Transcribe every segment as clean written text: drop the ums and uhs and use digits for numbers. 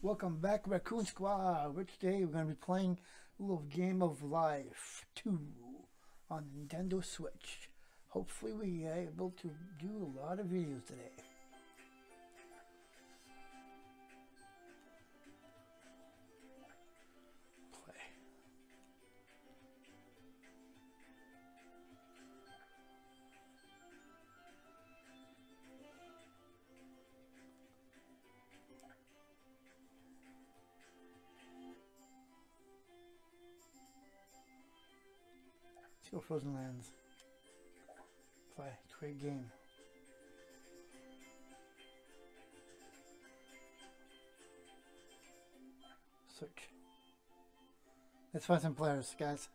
Welcome back, Raccoon Squad. Which today we're going to be playing a little Game of Life 2 on Nintendo Switch. Hopefully we are able to do a lot of videos today. Play. Let's go Frozen Lands. Play. Create game. Search. Let's find some players, guys.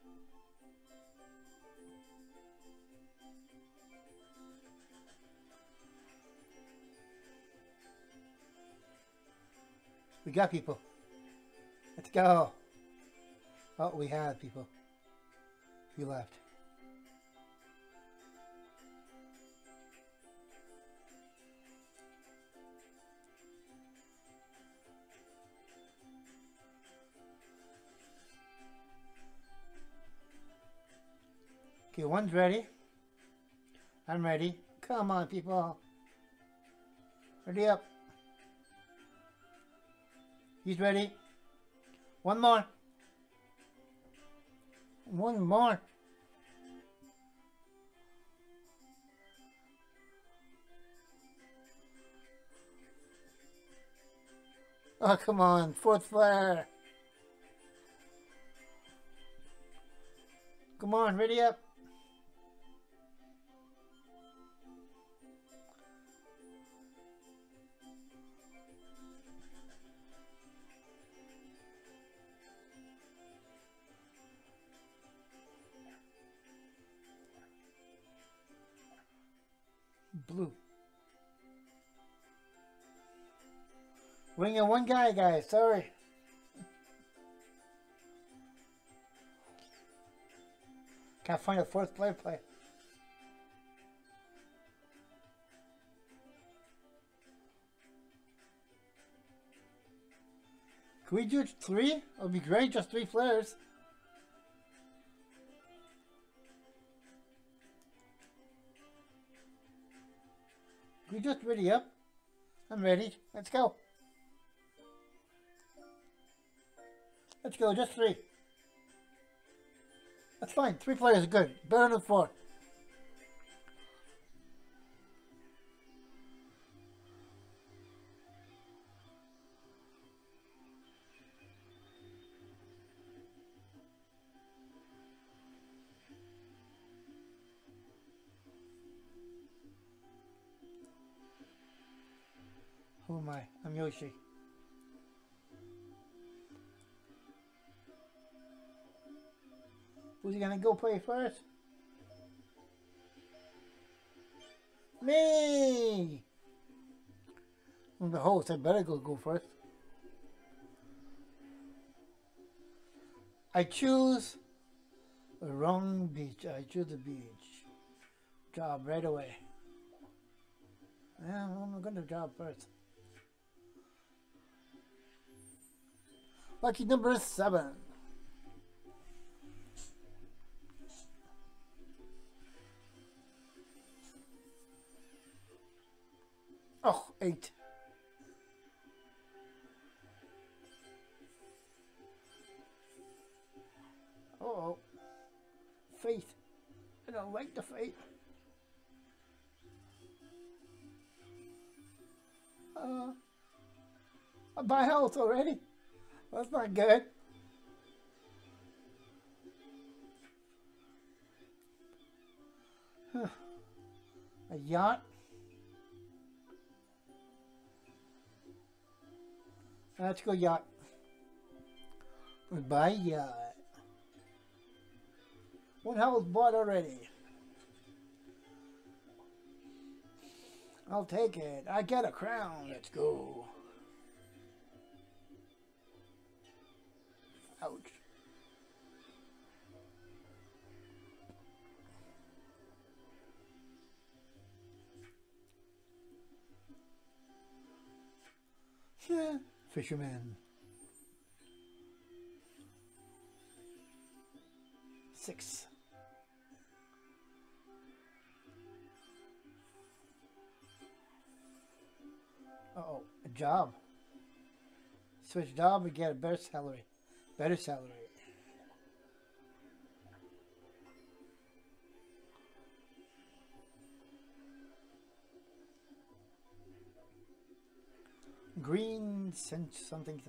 We got people. Let's go. Oh, we had people. You left. Okay, one's ready. I'm ready. Come on, people. Ready up. He's ready. One more. One more. Oh, come on. Fourth flare. Come on, ready up. Blue. Winging one guy, guys. Sorry. Can't find a fourth player. Can we do 3? It would be great, just 3 players. Can we just ready up? I'm ready. Let's go. Let's go, just 3. That's fine. 3 players is good. Better than 4. Who am I? I'm Yoshi. Who's he gonna go play first? Me! I'm the host. I better go first. I choose the wrong beach. I choose the beach. Job right away. Yeah, I'm gonna job first. Lucky number 7. Oh, 8. Uh-oh. Faith. I don't like the faith. I buy health already. That's not good. A yacht. Let's go yacht. Buy yacht. One health bought already. I'll take it. I get a crown. Let's go. Ouch. Fisherman. 6. Uh-oh, a job. Switch job and get a better salary. Better salary. Green something.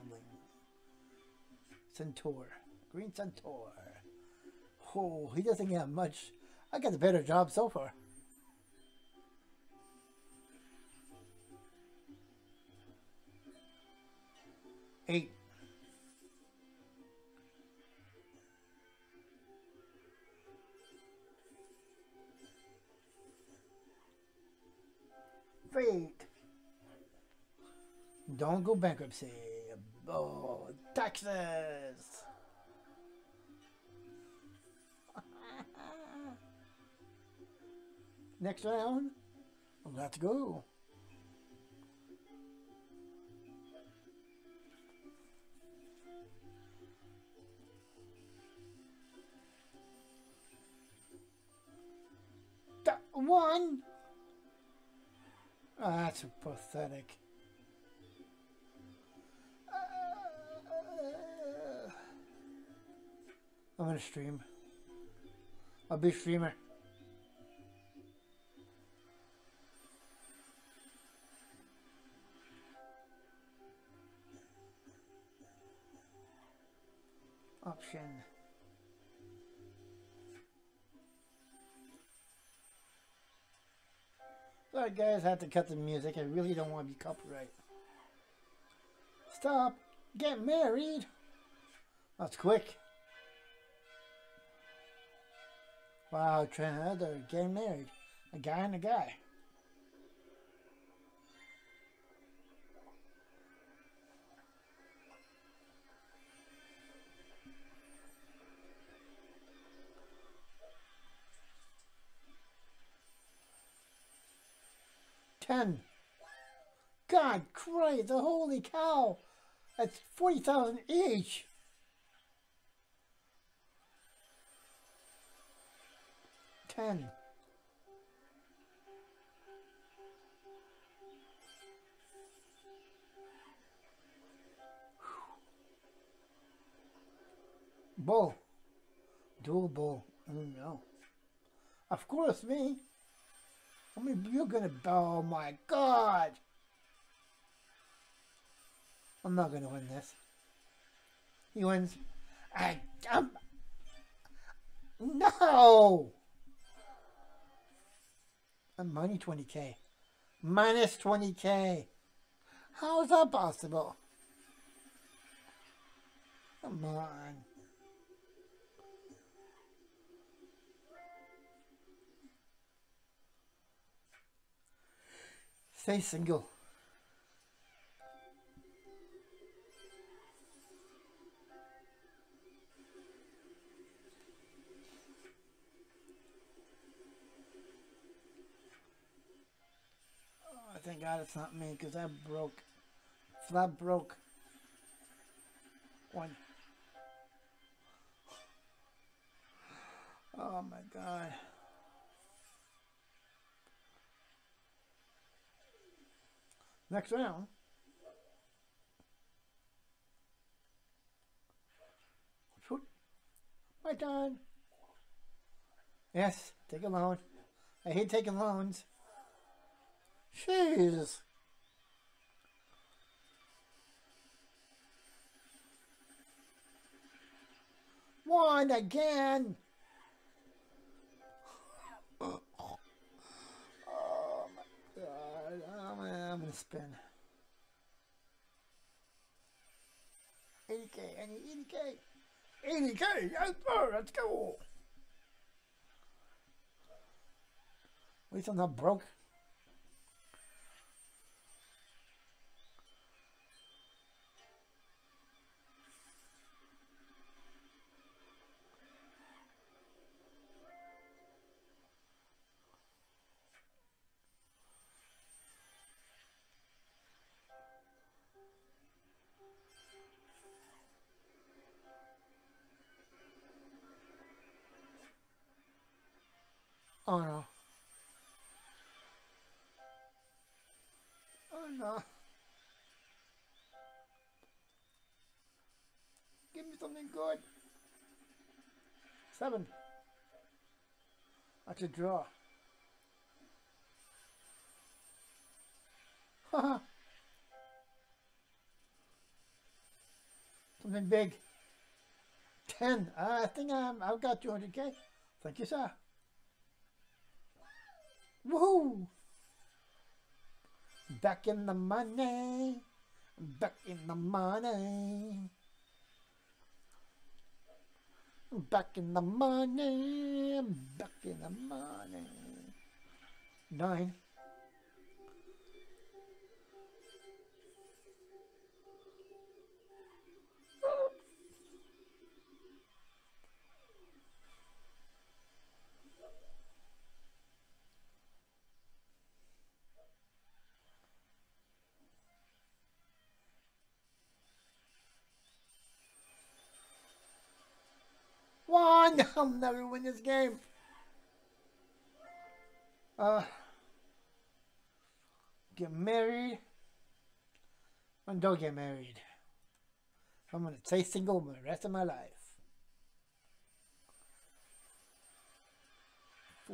Centaur. Green Centaur. Oh, he doesn't get much. I got a better job so far. Eight. Fate. Don't go bankruptcy. Oh, taxes. Next round, let's go. That one. Oh, that's pathetic. I'm gonna stream. I'll be a streamer. Option. Sorry guys, I have to cut the music. I really don't want to be copyright. Stop. Get married. That's quick. Wow, they're getting married. A guy and a guy. $10. God Christ, holy cow. That's 40,000 each. $10. Bull. Dual bull. I don't know. Of course, me. I mean, you're gonna. Oh my God. I'm not gonna win this. He wins. No! I'm minus 20K. Minus 20K. How is that possible? Come on. Stay single. Oh, thank God it's not me, because that broke. Flat broke. One. Oh my God. Next round. Shoot. My turn. Yes, take a loan. I hate taking loans. Jeez. One again. Oh my God. I'm gonna spin. 80K. I need 80K. 80K. Yes, sir. Let's go. At least I'm not broke. Oh no. Oh no. Give me something good. 7. That's a draw. Haha. Something big. 10. I think I've got 200K. Thank you, sir. Woohoo! Back in the money. Back in the money. Back in the money. Back in the money. 9. One! I'll never win this game. Get married. And don't get married. I'm gonna stay single for the rest of my life. 4.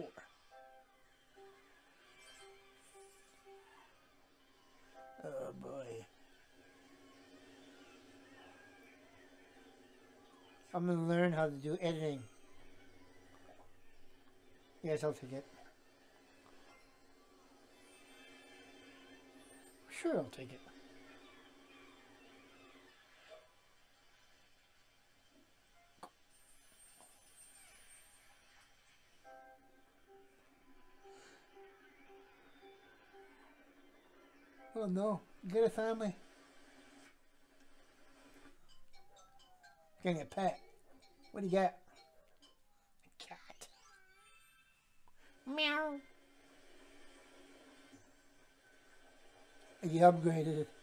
Oh boy. I'm gonna learn how to do editing. Yes, I'll take it. Sure, I'll take it. Oh no, get a family. Getting a pet. What do you got? A cat. Meow. You upgraded it.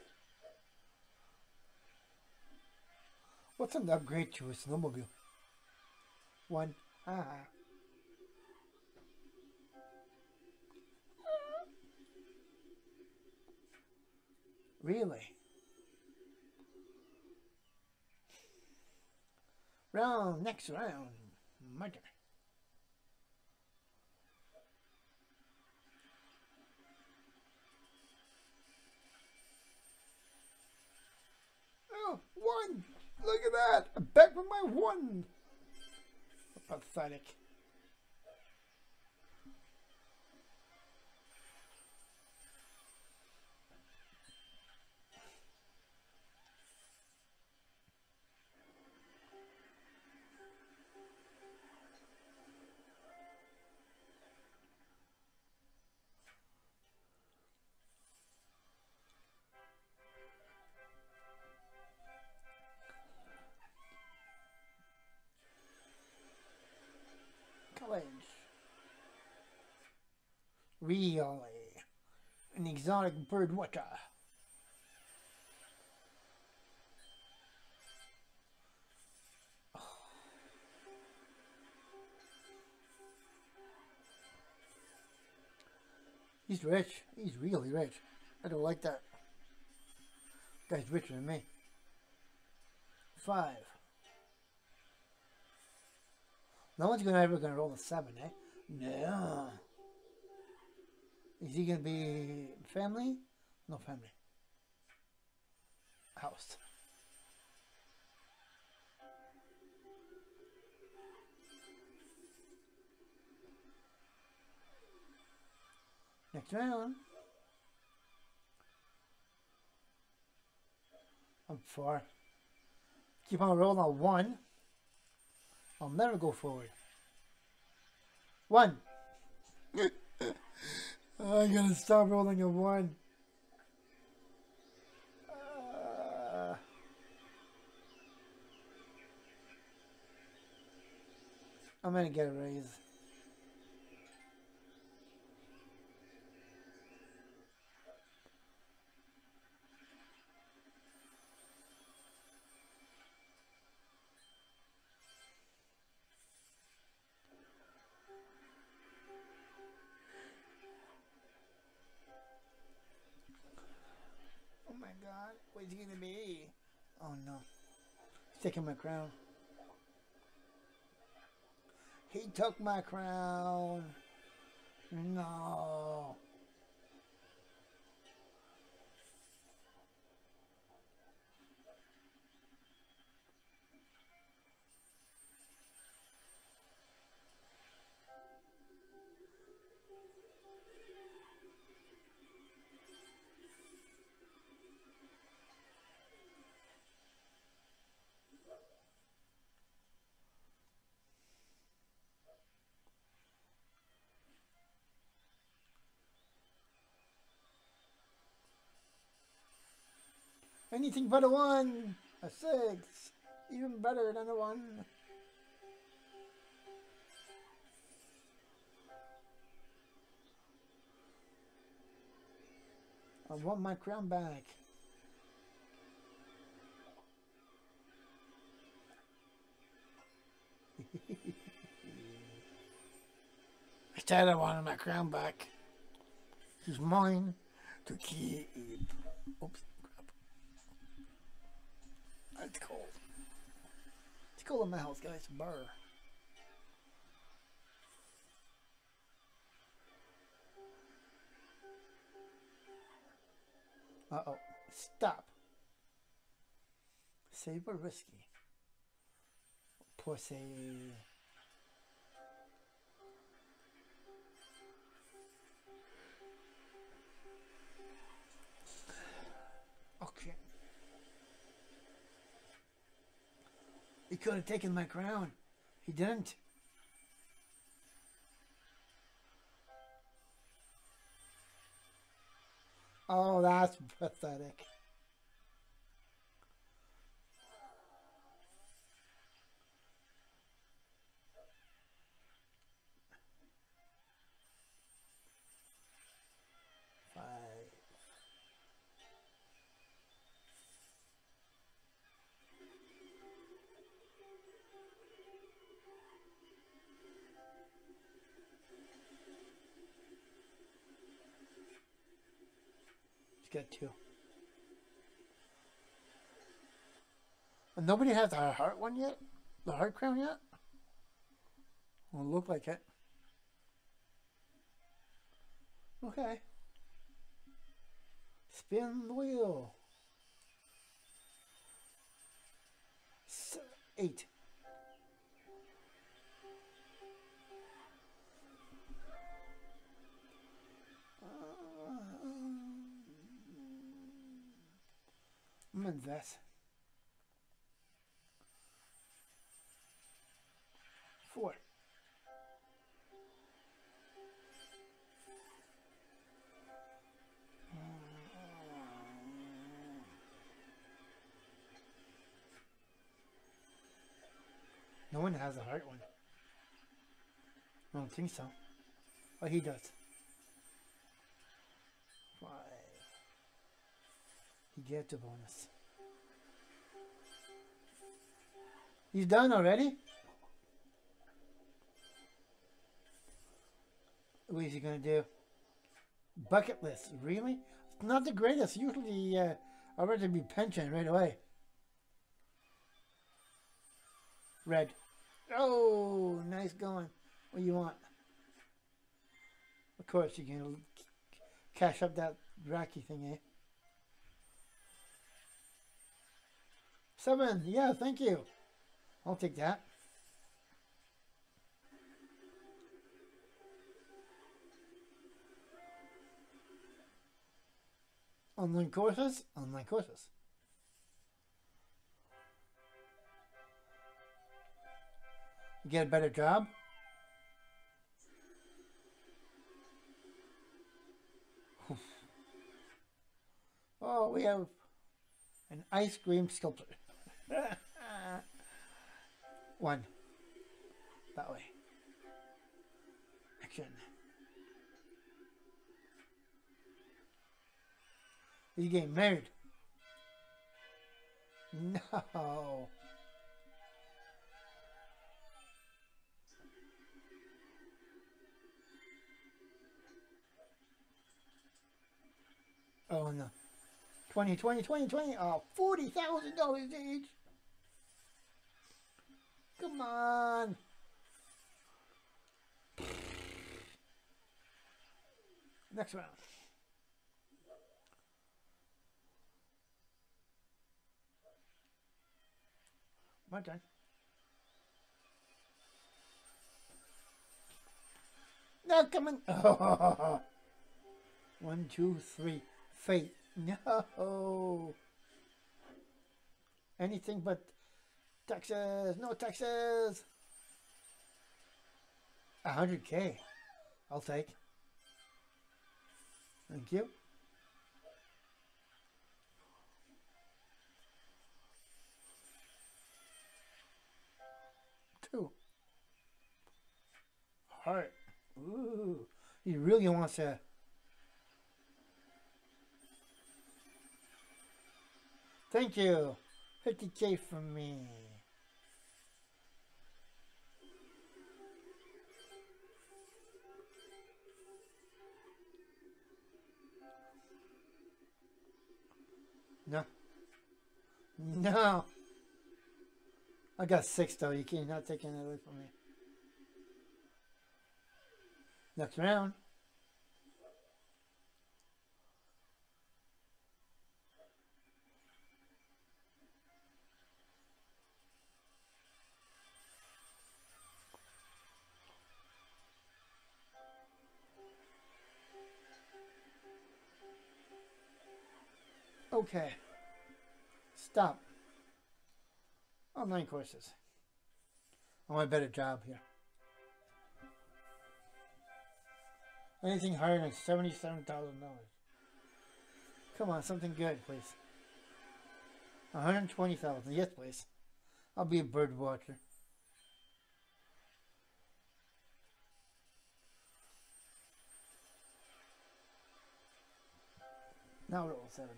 What's an upgrade to a snowmobile? 1. Really? Next round. My turn. Oh, 1! Look at that! I'm back with my 1! Pathetic. College. Really? An exotic bird watcher. He's rich. He's really rich. I don't like that. Guy's richer than me. 5. No one's ever gonna roll a 7, eh? No. Is he gonna be family? No family. House. Next round. I'm 4. Keep on rolling on 1. I'll never go forward. 1. I'm gonna stop rolling a 1. I'm gonna get a raise. my god. What's he gonna be? Oh no. He's taking my crown. He took my crown. No. Anything but a 1. A 6. Even better than a 1. I want my crown back. I said I wanted my crown back. It's mine to keep. Oops, crap. It's cold. It's cold in my house, guys. Burr. Uh-oh. Stop. Save or risky? Pussy. Okay. He could have taken my crown. He didn't. Oh, that's pathetic. He's got 2. And nobody has the heart one yet? The heart crown yet? Well, it look like it. Okay. Spin the wheel. 8. I'm gonna invest. 4. No one has a heart one. I don't think so. Oh, he does. 5. He gets a bonus. He's done already? What is he going to do? Bucket list. Really? It's not the greatest. Usually, I'd rather be pension right away. Red. Oh, nice going. What do you want? Of course, you can cash up that Racky thing, eh? 7. Yeah, thank you. I'll take that. Online courses? Online courses. You get a better job? Oh, we have an ice cream sculptor. 1. That way. Action. Are you getting married? No. Oh no. 20, 20, 20, 20. Oh, $40,000 each. Come on. Next round. My turn. No, come on. Oh. 1, 2, 3. Fate. No. Anything but Texas. No Texas. 100K. I'll take. Thank you. Two. Heart. Ooh. He really wants to. Thank you. 50K from me. No. No. I got 6 though. You can't not take it away from me. Next round. Okay. Stop. Online courses. I want a better job here. Anything higher than $77,000. Come on, something good, please. 120,000. Yes, please. I'll be a bird watcher. Now roll 7.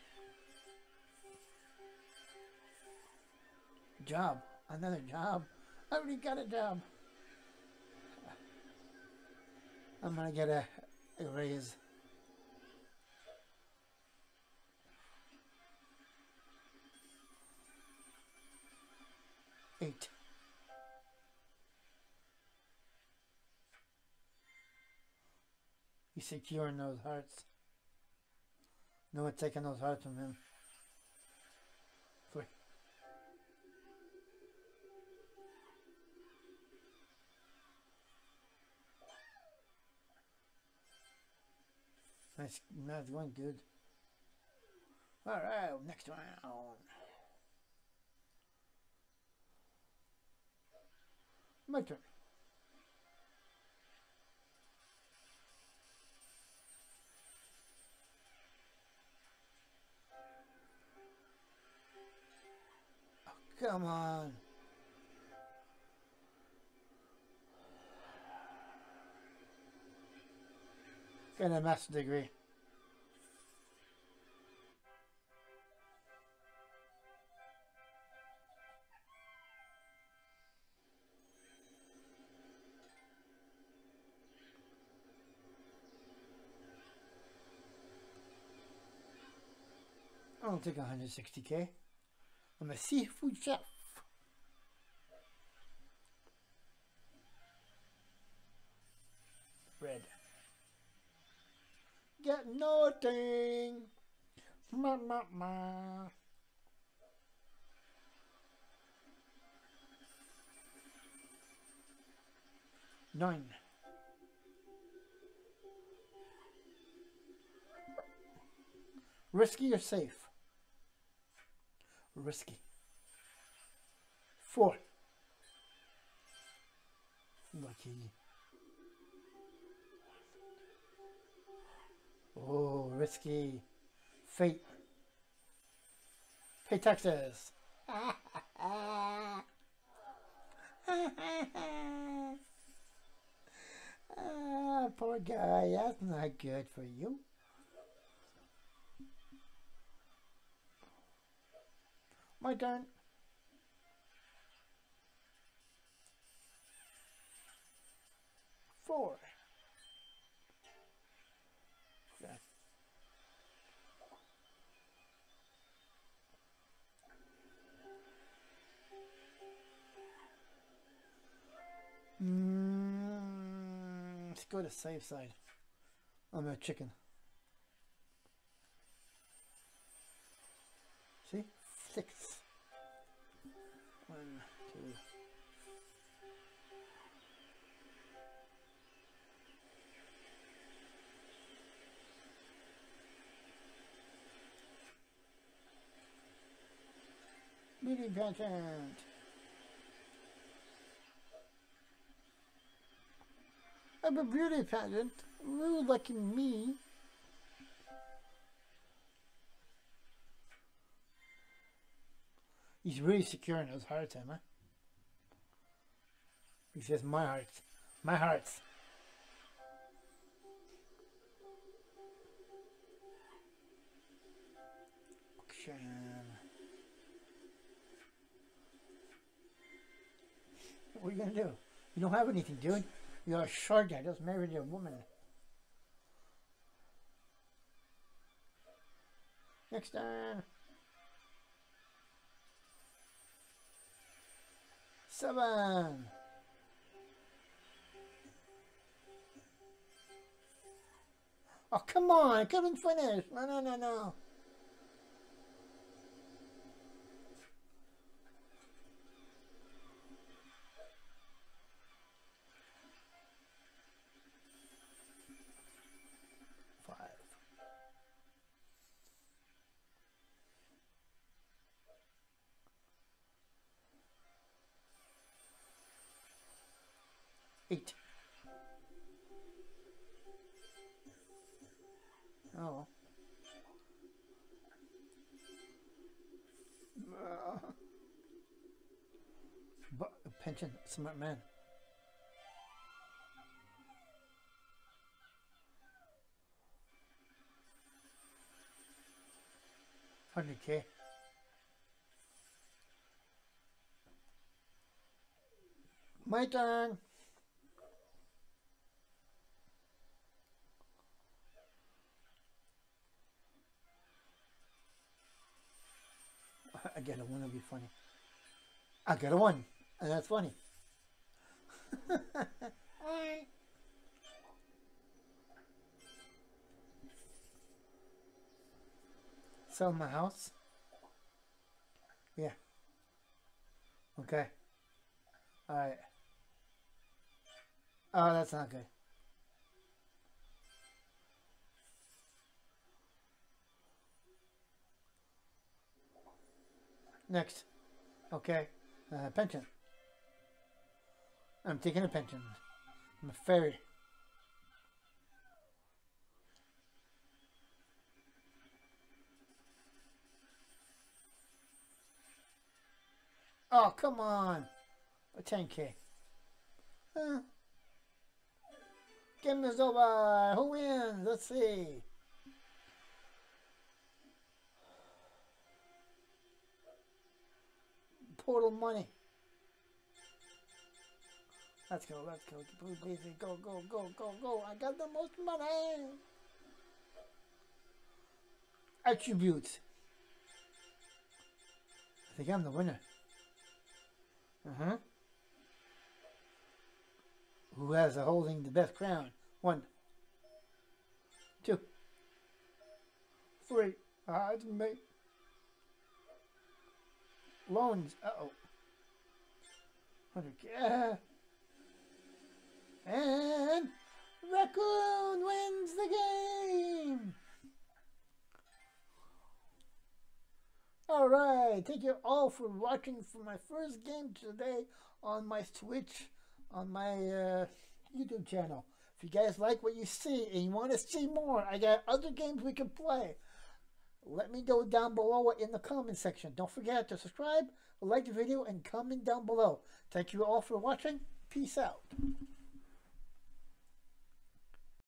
Job. Another job. I already got a job. I'm gonna get a raise. $8. He's securing those hearts. No one taking those hearts from him. 3. Nice, that's going good. Alright, next round. My turn. Oh, come on. Got a master's degree. I'll take 160K. I'm a seafood chef. Red. Get nothing. Ma ma ma. 9. Risky or safe? Risky. 4. Lucky. Oh, risky. Fate. Pay taxes. Poor guy. That's not good for you. My turn. 4. Let's go to safe side. I'm a chicken. See? 6. 1, 2. Beauty pageant. I'm a beauty pageant. Rude like me. He's really secure in his heart, Emma. He says, my heart. My heart. Action. What are you going to do? You don't have anything, dude. You're a short guy. Just married a woman. Next time. 7. Oh, come on. I couldn't finish. No. 5. 8. Oh. But pension, smart man. 100K. My turn. I get a 1, it'll be funny. I got a 1, and that's funny. Alright. Sell my house? Yeah. Okay. Alright. Oh, that's not good. Next. Okay. Pension. I'm taking a pension. I'm a fairy. Oh, come on. A 10K. Game is over. Who wins? Let's see. Portal money. Let's go. Please, go. I got the most money. Attributes. I think I'm the winner. Who has holding the best crown? 1, 2, 3. It's me. Loans. Uh-oh. 100K. And Raccoon wins the game. Alright, thank you all for watching for my first game today on my Switch, on my YouTube channel. If you guys like what you see and you want to see more, I got other games we can play. Let me know down below in the comment section. Don't forget to subscribe, like the video, and comment down below. Thank you all for watching. Peace out.